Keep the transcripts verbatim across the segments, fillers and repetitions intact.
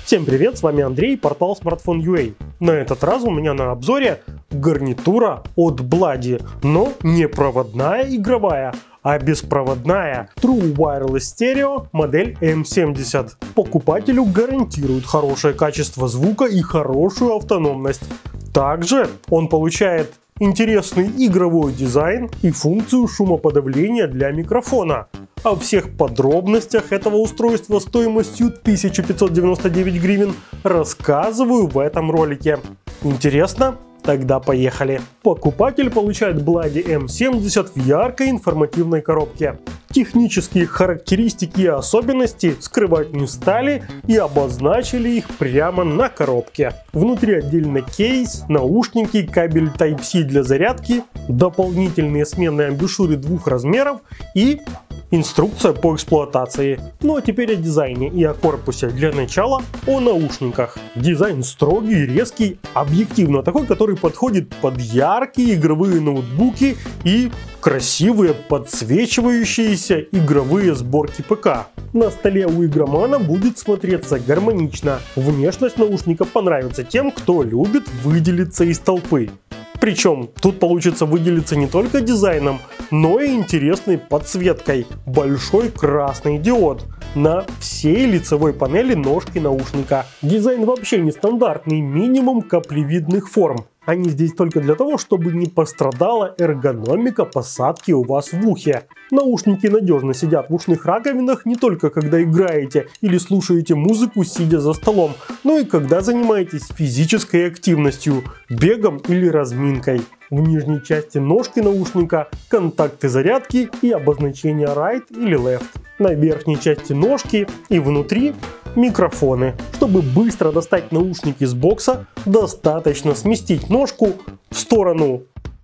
Всем привет, с вами Андрей, портал Smartphone точка ю а. На этот раз у меня на обзоре гарнитура от Blady, но не проводная игровая, а беспроводная True Wireless Stereo модель эм семьдесят. Покупателю гарантирует хорошее качество звука и хорошую автономность. Также он получает интересный игровой дизайн и функцию шумоподавления для микрофона. О всех подробностях этого устройства стоимостью тысяча пятьсот девяносто девять гривен рассказываю в этом ролике. Интересно? Тогда поехали. Покупатель получает Blady эм семьдесят в яркой информативной коробке. Технические характеристики и особенности скрывать не стали и обозначили их прямо на коробке. Внутри отдельно кейс, наушники, кабель Type-C для зарядки, дополнительные сменные амбушюры двух размеров и инструкция по эксплуатации. Ну а теперь о дизайне и о корпусе. Для начала о наушниках. Дизайн строгий, резкий, объективно такой, который подходит под яркие игровые ноутбуки и красивые подсвечивающиеся игровые сборки ПК. На столе у игромана будет смотреться гармонично. Внешность наушника понравится тем, кто любит выделиться из толпы. Причем тут получится выделиться не только дизайном, но и интересной подсветкой. Большой красный диод на всей лицевой панели ножки наушника. Дизайн вообще нестандартный, минимум каплевидных форм. Они здесь только для того, чтобы не пострадала эргономика посадки у вас в ухе. Наушники надежно сидят в ушных раковинах не только когда играете или слушаете музыку, сидя за столом, но и когда занимаетесь физической активностью, бегом или разминкой. В нижней части ножки наушника контакты зарядки и обозначения right или left. На верхней части ножки и внутри микрофоны. Чтобы быстро достать наушники из бокса, достаточно сместить ножку в сторону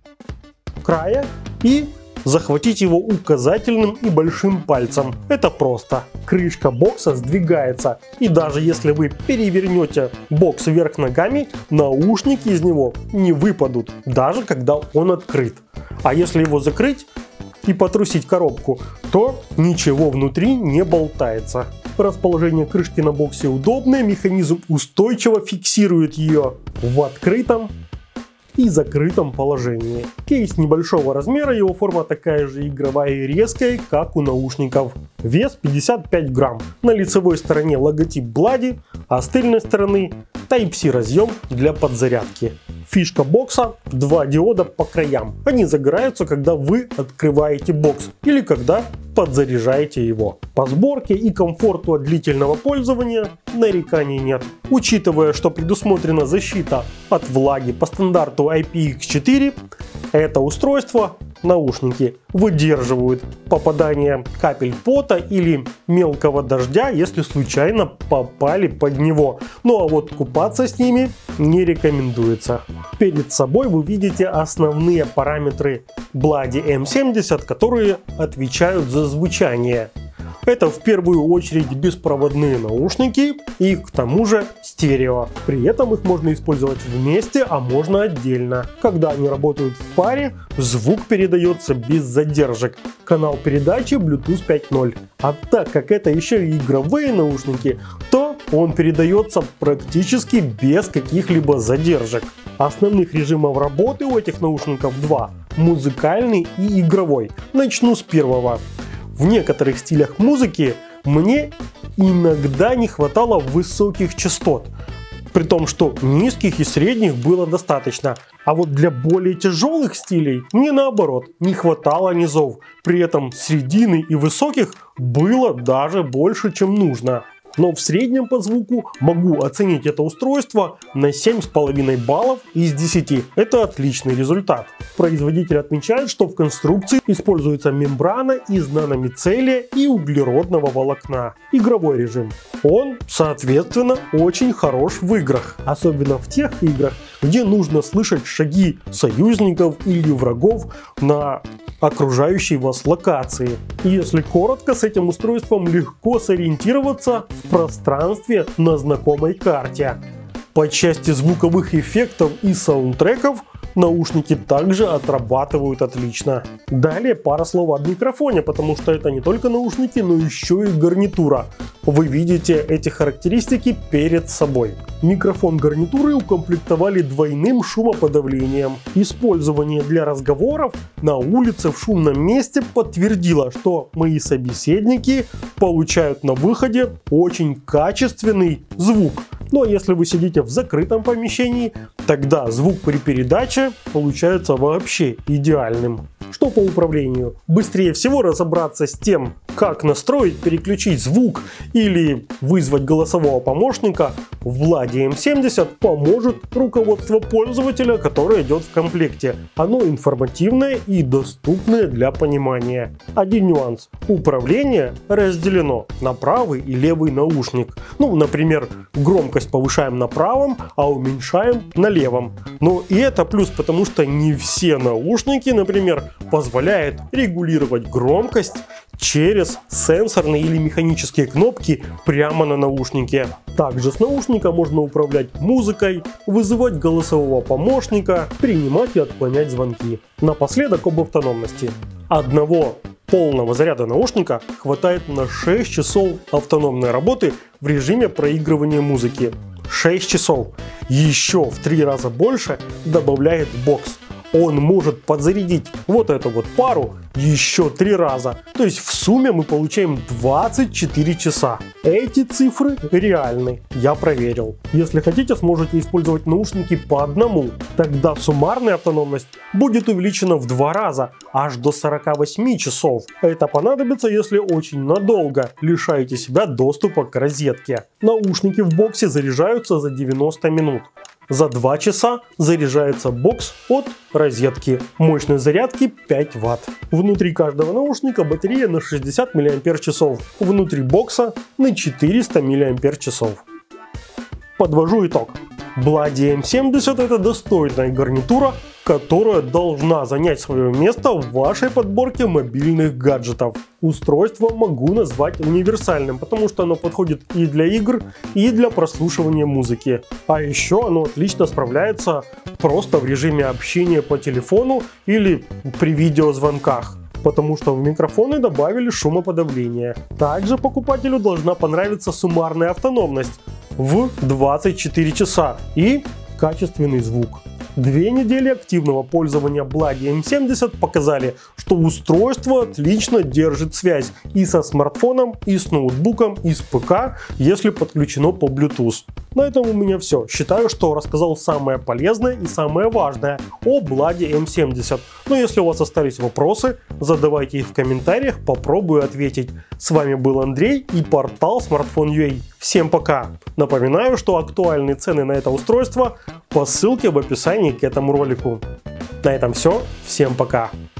края и захватить его указательным и большим пальцем. Это просто. Крышка бокса сдвигается, и даже если вы перевернете бокс вверх ногами, наушники из него не выпадут, даже когда он открыт. А если его закрыть и потрусить коробку, то ничего внутри не болтается. Расположение крышки на боксе удобное, механизм устойчиво фиксирует ее в открытом и закрытом положении. Кейс небольшого размера, его форма такая же игровая и резкая, как у наушников. Вес пятьдесят пять грамм. На лицевой стороне логотип Blady, а с тыльной стороны Type-C разъем для подзарядки. Фишка бокса – два диода по краям. Они загораются, когда вы открываете бокс или когда подзаряжаете его. По сборке и комфорту от длительного пользования нареканий нет. Учитывая, что предусмотрена защита от влаги по стандарту ай пи икс четыре, это устройство, наушники, выдерживают попадание капель пота или мелкого дождя, если случайно попали под него. Ну а вот купаться с ними не рекомендуется. Перед собой вы видите основные параметры Blady эм семьдесят, которые отвечают за звучание. Это в первую очередь беспроводные наушники и к тому же стерео. При этом их можно использовать вместе, а можно отдельно. Когда они работают в паре, звук передается без задержек. Канал передачи Bluetooth пять ноль. А так как это еще и игровые наушники, то он передается практически без каких-либо задержек. Основных режимов работы у этих наушников два. Музыкальный и игровой. Начну с первого. В некоторых стилях музыки мне иногда не хватало высоких частот, при том, что низких и средних было достаточно. А вот для более тяжелых стилей мне наоборот не хватало низов, при этом средины и высоких было даже больше, чем нужно. Но в среднем по звуку могу оценить это устройство на семь с половиной баллов из десяти. Это отличный результат. Производитель отмечает, что в конструкции используется мембрана из наномицелия и углеродного волокна. Игровой режим. Он, соответственно, очень хорош в играх. Особенно в тех играх, где нужно слышать шаги союзников или врагов на окружающей вас локации. Если коротко, с этим устройством легко сориентироваться в пространстве на знакомой карте. По части звуковых эффектов и саундтреков наушники также отрабатывают отлично. Далее пара слов о микрофоне, потому что это не только наушники, но еще и гарнитура. Вы видите эти характеристики перед собой. Микрофон гарнитуры укомплектовали двойным шумоподавлением. Использование для разговоров на улице в шумном месте подтвердило, что мои собеседники получают на выходе очень качественный звук. Но если вы сидите в закрытом помещении, тогда звук при передаче получается вообще идеальным. Что по управлению? Быстрее всего разобраться с тем, как настроить, переключить звук или вызвать голосового помощника в Blady эм семьдесят поможет руководство пользователя, которое идет в комплекте. Оно информативное и доступное для понимания. Один нюанс. Управление разделено на правый и левый наушник. Ну, например, громкость повышаем на правом, а уменьшаем на левом. Но и это плюс, потому что не все наушники, например, позволяют регулировать громкость через сенсорные или механические кнопки прямо на наушнике. Также с наушника можно управлять музыкой, вызывать голосового помощника, принимать и отклонять звонки. Напоследок об автономности. Одного полного заряда наушника хватает на шесть часов автономной работы в режиме проигрывания музыки. шесть часов. Еще в три раза больше добавляет бокс. Он может подзарядить вот эту вот пару еще три раза. То есть в сумме мы получаем двадцать четыре часа. Эти цифры реальны, я проверил. Если хотите, сможете использовать наушники по одному. Тогда суммарная автономность будет увеличена в два раза, аж до сорока восьми часов. Это понадобится, если очень надолго лишаете себя доступа к розетке. Наушники в боксе заряжаются за девяносто минут. За два часа заряжается бокс от розетки. Мощность зарядки пять ватт. Внутри каждого наушника батарея на шестьдесят миллиампер-часов. Внутри бокса на четыреста миллиампер-часов. Подвожу итог. Blady эм семьдесят это достойная гарнитура, которая должна занять свое место в вашей подборке мобильных гаджетов. Устройство могу назвать универсальным, потому что оно подходит и для игр, и для прослушивания музыки. А еще оно отлично справляется просто в режиме общения по телефону или при видеозвонках, потому что в микрофоны добавили шумоподавление. Также покупателю должна понравиться суммарная автономность в двадцать четыре часа и качественный звук. Две недели активного пользования Blady эм семьдесят показали, что устройство отлично держит связь и со смартфоном, и с ноутбуком, и с ПК, если подключено по Bluetooth. На этом у меня все. Считаю, что рассказал самое полезное и самое важное о Blady эм семьдесят. Но если у вас остались вопросы, задавайте их в комментариях, попробую ответить. С вами был Андрей и портал смартфон точка ю а. Всем пока! Напоминаю, что актуальные цены на это устройство по ссылке в описании к этому ролику. На этом все. Всем пока!